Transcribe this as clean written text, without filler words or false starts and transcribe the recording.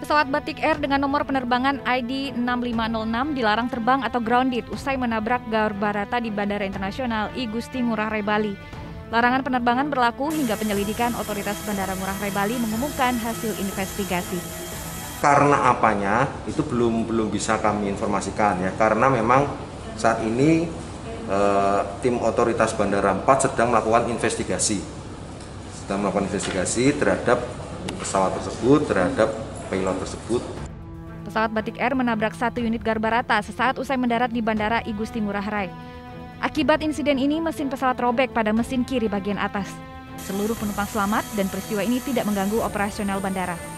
Pesawat Batik Air dengan nomor penerbangan ID 6506 dilarang terbang atau grounded usai menabrak Garuda di Bandara Internasional I Gusti Ngurah Rai Bali. Larangan penerbangan berlaku hingga penyelidikan Otoritas Bandara Ngurah Rai Bali mengumumkan hasil investigasi. Karena apanya itu belum bisa kami informasikan ya, karena memang saat ini tim Otoritas Bandara 4 sedang melakukan investigasi terhadap pesawat tersebut, terhadap pilot tersebut. Pesawat Batik Air menabrak satu unit Garuda sesaat usai mendarat di Bandara I Gusti Ngurah Rai. Akibat insiden ini, mesin pesawat robek pada mesin kiri bagian atas. Seluruh penumpang selamat dan peristiwa ini tidak mengganggu operasional bandara.